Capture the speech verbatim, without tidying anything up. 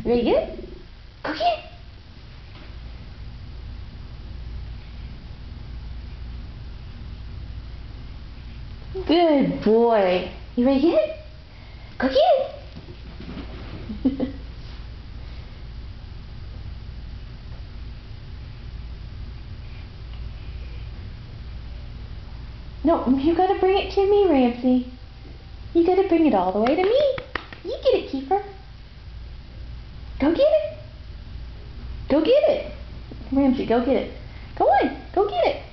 Ready to get it? Go get it. Good boy. You ready to get it? Go get it. No, you gotta bring it to me, Ramsay. You gotta bring it all the way to me. You get it, Keeper. Go get it. Go get it. Ramsay, go get it. Go on, go get it.